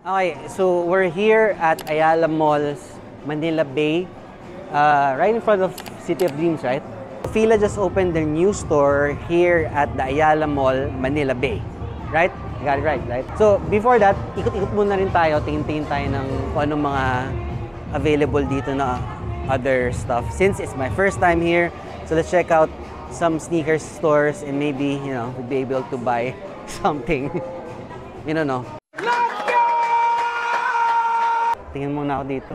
Okay, so we're here at Ayala Malls, Manila Bay, right in front of City of Dreams, right? Fila just opened their new store here at the Ayala Mall, Manila Bay, right? I got it right? So before that, ikot-ikot muna rin tayo, tingin-tingin tayo ng kung anong mga available dito na other stuff. Since it's my first time here, so let's check out some sneakers stores and maybe, you know, we'll be able to buy something. You don't know. Tingin muna ako dito.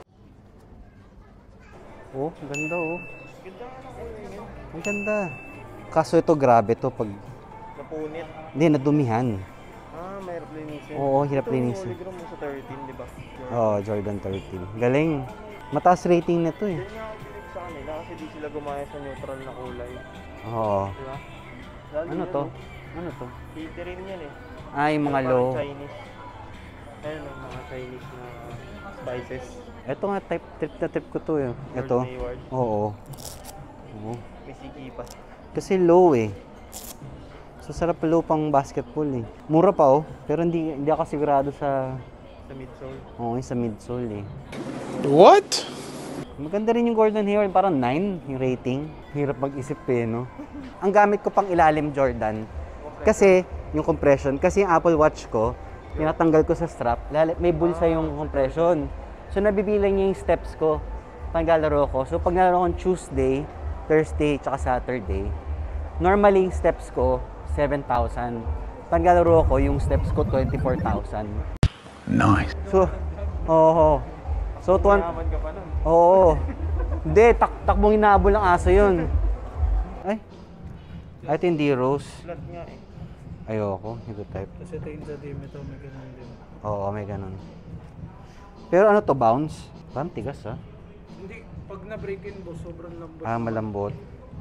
Oh, ganda oh. Ang ganda. Kaso ito grabe to pag... Napunit. Hindi, nadumihan. Ah, mahirap linisin. Oo, hirap linisin. Ito mo sa 13, di ba? Oo, Jordan 13. Galing. Mataas rating na to eh. Hindi nga ako pinag sa kanila kasi di sila gumaya sa neutral na kulay. Oo. Diba? Ano to? Ano to? Catering yan eh. Ah, yung mga low. Chinese. Ayun ang mga Chinese na spices. Ito nga, trip na trip ko to eh. Ito. Oo. Oo. May sikipas. Kasi low eh. So sarap low pang basketball eh. Mura pa oh. Pero hindi ako sigurado sa... Sa midsole. Oo, sa midsole eh. What? Maganda rin yung Gordon Hayward. Parang 9 yung rating. Hirap mag-isip eh, no? Ang gamit ko pang ilalim Jordan. Kasi yung compression. Kasi yung Apple Watch ko, tinatanggal ko sa strap. May bulsa yung compression. So nabibilang niya yung steps ko pag naglalaro ko. So pag nalaro ko Tuesday, Thursday, tsaka Saturday, normally yung steps ko 7,000. Pag naglalaro ko, yung steps ko 24,000. Nice. So, oo. So, Mayaman ka pa nun. oo. Hindi, takbong inaabol ng aso yun. Ay. Ay, ito hindi rose. Flat nga eh. Ayoko, hindi ko type. Kasi ito yung sa ito, may ganun din. Oo, may ganun. Pero ano to, bounce? Parang tigas ah. Hindi, pag na-break in boss, sobrang lambot. Ah, malambot.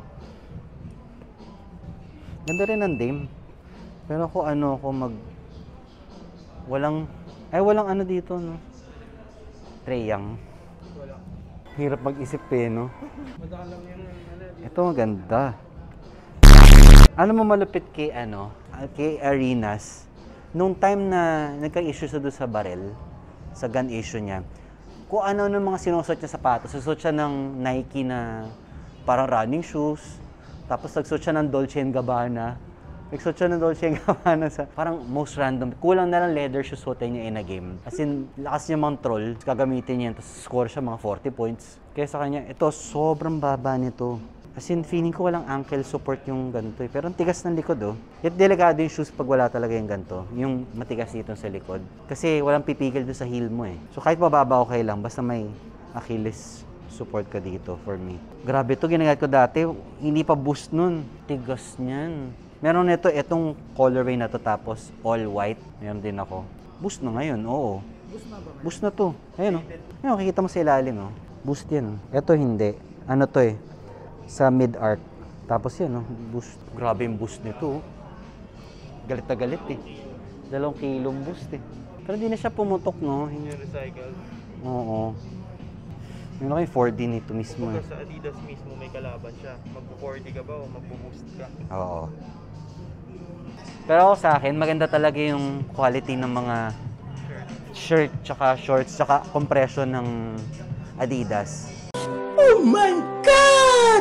Ganda rin ng Dame. Pero ako ano, ako walang ano dito, no? Treyang. Wala. Hirap mag-isip eh, no? Madalang yung Ito maganda. Ano mo malupit kay kay Arenas, nung time na nagka-issue sa doon sa barrel, sa gun issue niya, kung ano ng mga sinusot niya sapatos, susot siya ng Nike na parang running shoes, tapos nagsuot siya ng Dolce & Gabbana, nagsuot siya ng Dolce & Gabbana sa parang most random, kulang na lang leather shoes suotin niya in a game. As in, lakas niya mga troll, gagamitin niya, tapos score siya mga 40 points. Kaya sa kanya, ito, sobrang baba nito. As in, feeling ko walang ankle support yung ganito eh. Pero ang tigas ng likod oh. Yet delikado yung shoes pag wala talaga yung ganito. Yung matigas dito sa likod. Kasi walang pipigil doon sa heel mo eh. So kahit mababa okay lang, basta may Achilles support ka dito for me. Grabe to, ginagamit ko dati. Hindi pa boost nun. Tigas niyan. Meron nito, itong colorway na to tapos all white. Meron din ako. Boost na ngayon, oo. Boost na ba? Boost na to. Ayun oh. Ayun, makikita mo sa ilalim oh. Boost yan oh. Ito hindi. Ano to eh? Sa mid-arc. Tapos yan, no? Boost. Grabe yung boost nito. Galit na galit eh. 2 kilong boost eh. Pero hindi na siya pumutok, no? Yung recycle. Oo. Meron kayo 4D nito mismo eh. Sa Adidas mismo may kalaban siya. Magpo-40 ka ba o magpo-boost ka? Oo. Pero ako sa akin, maganda talaga yung quality ng mga shirt, tsaka shorts, tsaka compression ng Adidas. Oh my God!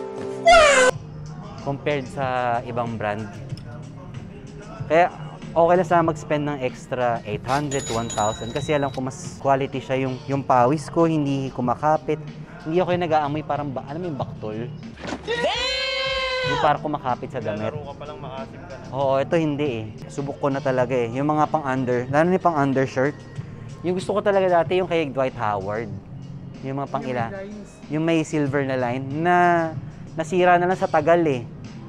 Compared sa ibang brand. Kaya okay lang sana mag-spend ng extra 800 to 1,000 kasi alam ko mas quality siya yung pawis ko, hindi kumakapit. Hindi ako yung nag-aamoy parang, alam mo yung baktol? Yung parang kumakapit sa damit. Laro ka palang makasip ka na. Oo, ito hindi eh. Subok ko na talaga eh. Yung mga pang-under, lalo na yung pang-undershirt. Yung gusto ko talaga dati yung kay Dwight Howard. Yung mga pang-ila. Yung may silver na line na nasira na lang sa tagal eh.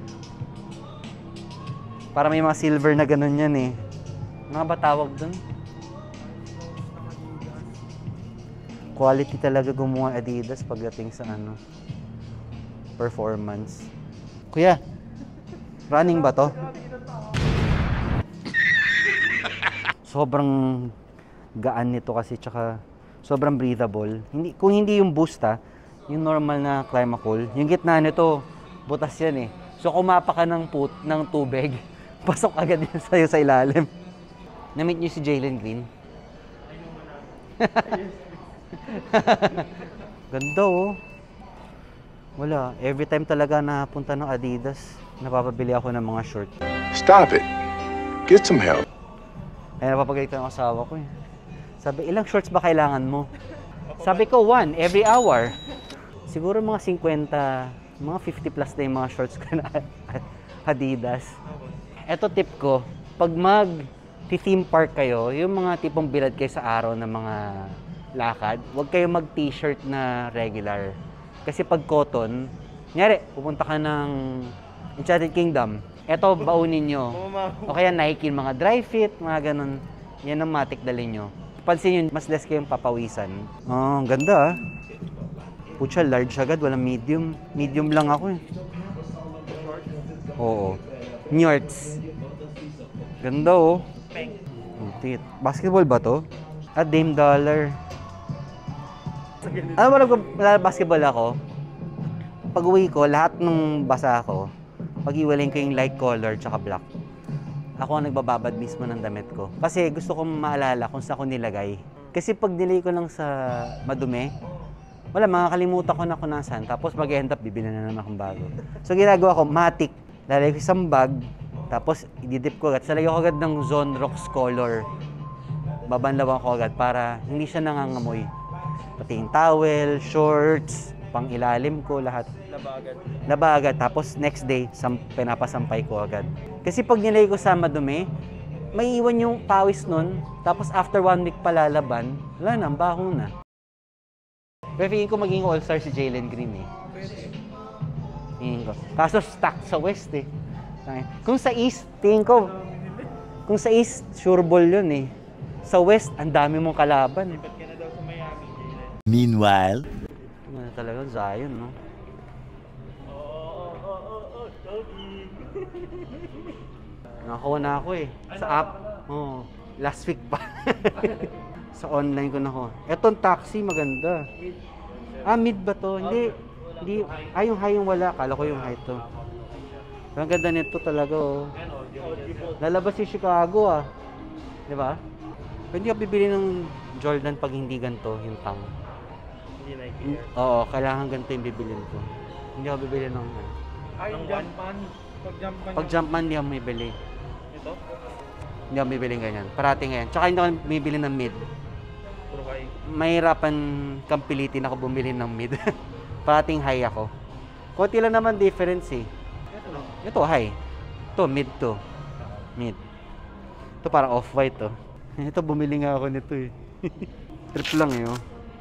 Para may mga silver na ganun yan eh. Mga ba tawag dun? Quality talaga gumawa Adidas pagdating sa performance. Kuya, running ba to? Sobrang gaan nito kasi tsaka sobrang breathable. Kung hindi yung boost yung normal na Climacool, yung gitna nito, butas yan eh. So kumapa ka ng tubig, pasok agad yan sa'yo sa ilalim. Na-meet niyo si Jalen Green? Ganda oh. Wala. Every time talaga napunta ng Adidas, napapabili ako ng mga short. Stop it. Get some help. Ay, napapagalitan ang asawa ko eh. Sabi, ilang shorts ba kailangan mo? Sabi ko, 1 every hour. Siguro mga 50, mga 50 plus na yung mga shorts ko na Adidas. Eto tip ko, pag mag-theme park kayo, yung mga tipong bilad kayo sa araw ng mga lakad, huwag kayo mag-t-shirt na regular. Kasi pag cotton, nyari, pupunta ka ng Enchanted Kingdom, eto baunin nyo. O kaya Nike, mga dry fit, mga ganun. Yan ang matik dalhin nyo. Pansin nyo, mas less kayong papawisan. Oh, ganda ah. Pucha, large agad, walang medium. Medium lang ako eh. Oo. Njorts. Ganda oh. Utit. Basketball ba to? Ah, Dame Dollar. Alam mo, basketball ako. Pag uwi ko, lahat ng basa ko, pag-iwalayin ko yung light color tsaka black. Ako ang nagbababad mismo ng damit ko. Kasi gusto kong maalala kung saan ko nilagay. Kasi pag nilagay ko lang sa madumi, wala, makakalimutan ko na kung nasaan. Tapos mag-end up, bibili na naman akong bago. So ginagawa ko, matic. Lalagay ko isang bag, tapos ididip ko agad. Salagay ko agad ng Zone Rocks color. Babanlawan ko agad para hindi siya nangangamoy. Pati yung towel, shorts, pang ilalim ko, lahat. Laba agad. Tapos next day, pinapasampay ko agad. Kasi pag nilagay ko sa madumi, may iwan yung pawis nun. Tapos after 1 week palalaban, wala na, ang baho na. Pero feeling ko maging all-star si Jalen Green eh. Feeling ko. Kaso stuck sa West eh. Kung sa East, tingin ko, kung sa East, sure ball yun eh. Sa West, ang dami mong kalaban eh. Meanwhile, Ano talaga, Zion, no? Nakakuha na ako eh. Sa app. Oh, last week pa. Sa online ko nakuha. Etong taxi, maganda. Ah, mid ba to? Hindi. Ah, yung high yung wala. Kala ko yung high to. Ang ganda nito talaga, oh. Lalabas si Chicago, ah. Di ba? Hindi ako bibili ng Jordan pag hindi ganito, yung tang. Oo, kailangan ganito yung bibilin ko. Hindi ako bibili ng... Ay, Jumpman. Pag Jumpman, hindi ako bibili. Ito? Hindi ako bibili ganyan. Parating ngayon. Tsaka hindi ako bibili ng mid. Puro high. Mahirapan kang pilitin ako bumili ng mid. Parating high ako. Konti lang naman difference eh. Ito high. Ito mid to. Mid. Ito parang off-white to. Ito bumili nga ako nito eh. Trip lang eh oh.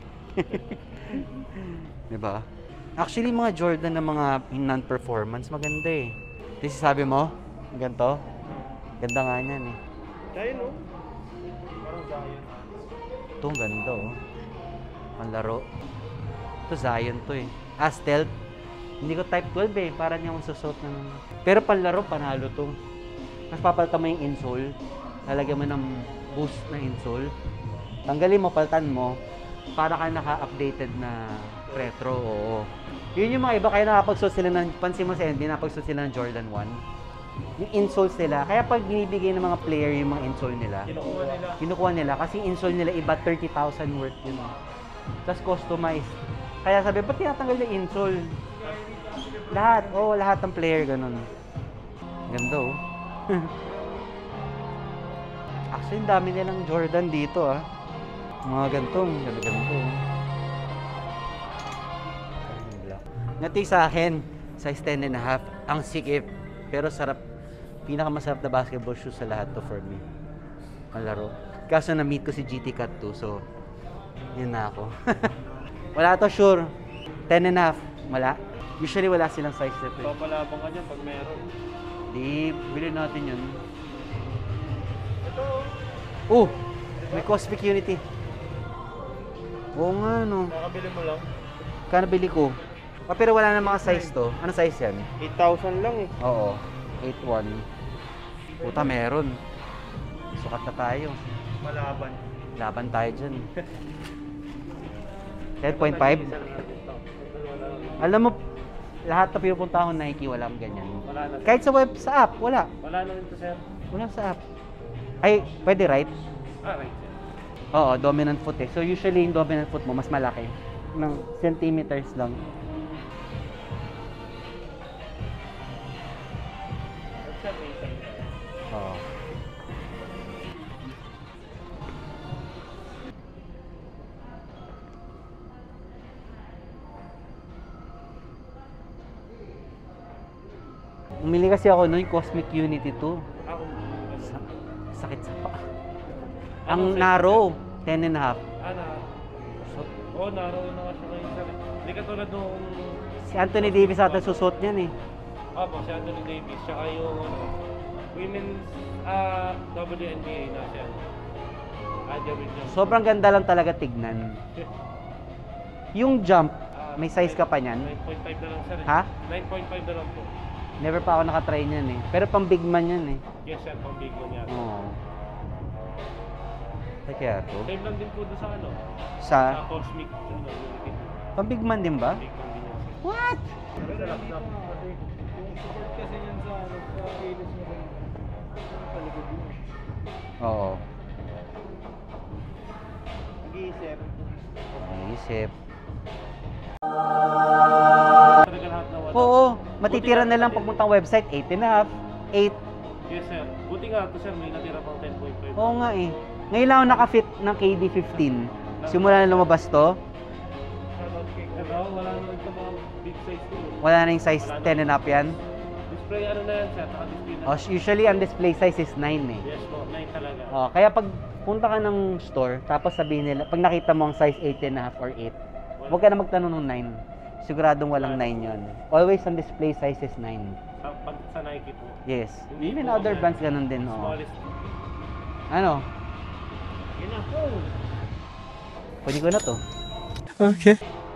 Diba? Actually, mga Jordan na mga non-performance, maganda eh. Kasi sabi mo, ganito, ganda nga niyan eh. Kaya no? Parang Zion. Ito, ang ganda oh. Ang laro. Ito, Zion to eh. Ah, stealth. Hindi ko type 12 eh. Parang yung susot ng... Pero panlaro, panalo to. Mas papalitan mo yung insole. Lalagyan mo ng boost na insole. Tanggalin mo, paltan mo. Para ka naka-updated na retro, oo. Yun yung mga iba, kaya nakapagsuot sila ng, pansin mo sa NBA, nakapagsuot sila ng Jordan 1. Yung insoles nila, kaya pag binibigay ng mga player yung mga insole nila, kinukuha nila, kasi yung insole nila iba 30,000 worth yun. Tapos customized. Kaya sabi, ba't tinatanggal yung insole? Lahat, oo, lahat ng player, ganun. Ganda, oh. Actually, dami nilang Jordan dito, ah. Mga gantong, ganito. Nati sa akin, size 10.5, ang sikip, pero sarap, pinakamasarap na basketball shoes sa lahat to for me. Malaro. Kaso na-meet ko si GT Cat 2, so, yun na ako. Wala to sure, 10.5, wala. Usually wala silang size na to. Papalabang ka dyan pag meron. Di, bilhin natin yun. Ito. Oh, may Cosmic Unity. Oo nga, no. Nakabili mo lang. Kano bili ko? Ah, pero wala na mga size to. Ano size yan? 8,000 lang eh. Oo. 8.1. Puta, meron. Sukat na tayo. Malaban. Laban tayo dyan. 10.5? Alam mo, lahat na pinupunta akong Nike, wala akong ganyan. Wala na. Kahit sa web, sa app, wala. Wala na rin to, sir. Wala sa app. Ay, pwede right? Ah, right. Oo, dominant foot eh. So usually yung dominant foot mo mas malaki. Ng centimeters lang. Oo. Umili kasi ako noon Cosmic Unity 2. Ako. Sakit sa paa. Ang narrow, 10 and a half. Ano? Oo, naroon na siya kayo sir. Hindi ka tulad nung... Si Anthony Davis ata susot niyan eh. Opo, si Anthony Davis. Tsaka yung women's WNBA na siya. Aguirre jump. Sobrang ganda lang talaga tignan. Yung jump, may size ka pa niyan? 9.5 na lang sir. Ha? 9.5 na lang po. Never pa ako nakatry niyan eh. Pero pang big man yan eh. Yes sir, pang big one yan. Oo. Kaya to? Same lang din po doon sa ano? Sa? Sa Cosmic Unity. Pang big man din ba? Big one din yan sir. What? Sa laptop. Yung support kasi yan sa kilos mo rin. Palikod yun. Oo. Nag-iisip. Isip. Talaga lahat na wala. Oo. Matitira na lang pagpuntang website. 8 and a half. 8. Yes sir. Buti nga ito sir, may natira pang 10.5. Oo nga eh. Ngayon lang ako nakafit ng KD15. Simula na lumabas to. Ano, wala naman sa mga big size ko. Wala na yung size 10 and up yan. Display ano na yan sir, naka-display na. Usually ang display size is 9 eh. Yes po, 9 talaga. Kaya pag punta ka ng store, tapos sabihin nila, pag nakita mo ang size 8 and a half or 8, huwag ka na magtanong ng 9. Siguradong walang 9 yon. Always ang display size is 9. Sa Nike po. Yes. Hindi Even po, other brands ganun din. Oo. Smallest. Ano? Yun na po. Pwede ko na to. Okay.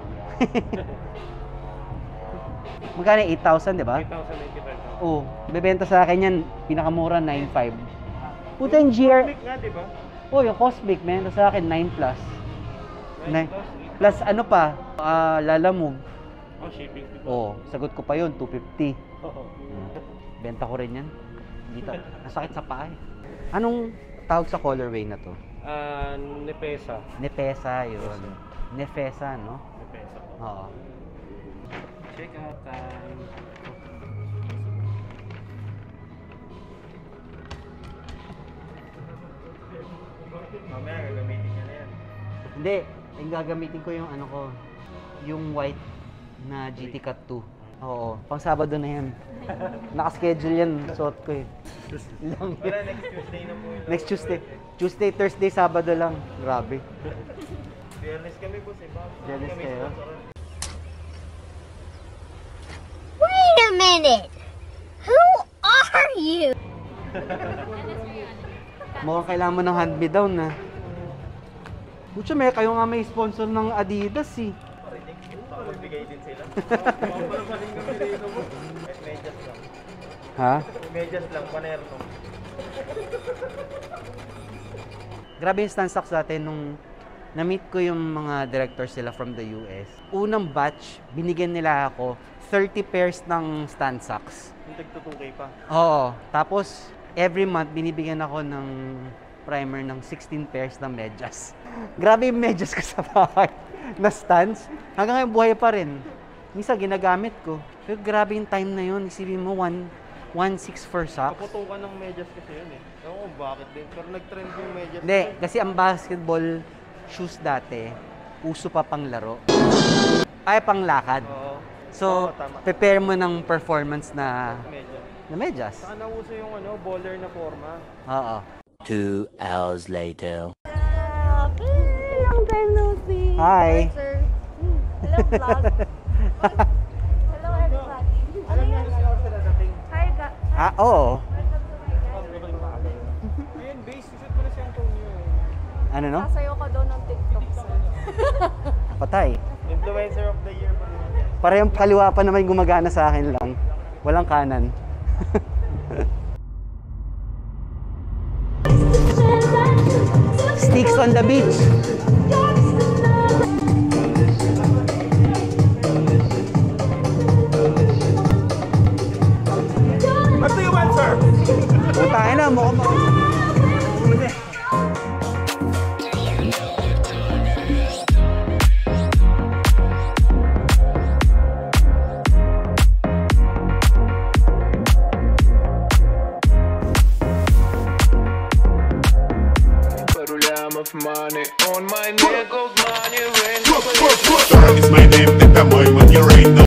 Magkano 8,000, di ba? 8,095. Oo. Bebenta sa akin yan, pinakamura 9,500. Puta yung GR. Cosmic nga, di ba? Oh, yung Cosmic, benta sa akin 9 plus. 9 Nine. plus Plus ano pa? Lalamove. 8. Oh, shipping. Oh, sagot ko pa yun, 250. Oo. Benta ko rin yan. Dito. Nasakit sa paa eh. Anong tawag sa colorway na to? Nepesa. Nepesa yun. Nefesa, no? Nepesa po. Oo. Check out time. Mamaya gagamitin niya na yan. Hindi, yung gagamitin ko yung ano ko, yung white na GT Cut 2. Oo, pang Sabado na yan. Naka-schedule yan, suot ko eh. Lang Wala, next Tuesday na po yun. Next Tuesday. Tuesday, Thursday, Sabado lang. Grabe. Biyernes kami po sa iba. Biyernes kayo? Wait a minute! Who are you? Mukhang kailangan mo ng hand-me-down na. Pucha, may kayo nga may sponsor ng Adidas eh. Magbigay din sila. Papapaling kami rito mo. Medyas lang. Ha? Medyas lang, panerno. Grabe yung stand stocks natin nung na-meet ko yung mga directors sila from the US. Unang batch, binigyan nila ako 30 pairs ng stand socks. Yung tagtutungkay pa. Oo. Tapos, every month, binibigyan ako ng primer ng 16 pairs ng medyas. Grabe yung medyas ko sa bahay na stands. Hanggang ngayon, buhay pa rin. Minsan, ginagamit ko. Pero grabe yung time na yun. Isipin mo, 1.6 for socks. Kaputukan ng medyas kasi yun eh. Ewan ko bakit din. Pero nag-trend yung medyas. Hindi, kasi ang basketball shoes dati, uso pa pang laro. Ay, pang lakad. Oo. So, Oo, tama. prepare mo ng performance na Medyas. medyas. Saka nauso yung baller na forma. Oo. 2 hours later. Long time no see. Hi. Sir. Hello, vlog. Hello, everybody. Alam niyo kasi ako sila dating. Hi, guys. Oo. Welcome to my channel. Ayun, base. Shoot mo na si Antonio eh. Ano no? Sasayaw ka daw ng TikTok, sir. Patay. Influencer of the year pa rin. Parehong kaliwa pa naman gumagana sa akin lang. Walang kanan. Sticks on the beach. What do you want, sir? Putangin na, mukhang enough money on my neck, gold money rain. It's my name, это мой money rain.